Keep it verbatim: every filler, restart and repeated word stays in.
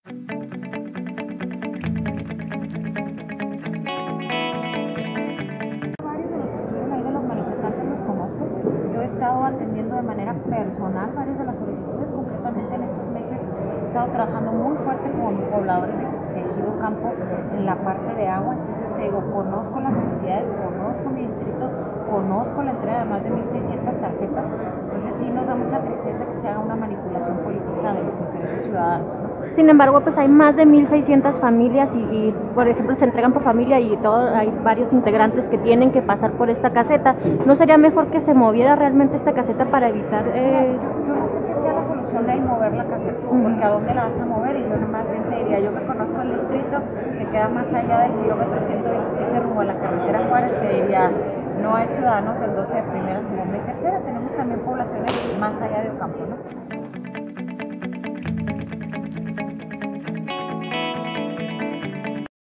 Varios de los que estuvieron ahí de los manifestantes los conozco. Yo he estado atendiendo de manera personal varias de las solicitudes. Concretamente en estos meses he estado trabajando muy fuerte con pobladores de, de Ejido Campo en la parte de agua. Entonces te digo, conozco las necesidades, conozco mi distrito, conozco la entrega de más de mil seiscientas tarjetas. Entonces sí nos da mucha tristeza que se haga una manipulación política de los intereses ciudadanos, ¿no? Sin embargo, pues hay más de mil seiscientas familias y, y, por ejemplo, se entregan por familia y todo, hay varios integrantes que tienen que pasar por esta caseta. ¿No sería mejor que se moviera realmente esta caseta para evitar...? Eh... Yo, yo no creo que sea la solución de ahí mover la caseta, porque ¿a dónde la vas a mover? Y yo más bien te diría, yo que conozco el distrito, que queda más allá del kilómetro ciento veintisiete rumbo a la carretera Juárez, te diría, no hay ciudadanos del doce de primera, segunda y tercera, tenemos también poblaciones más allá de Ocampo, ¿no?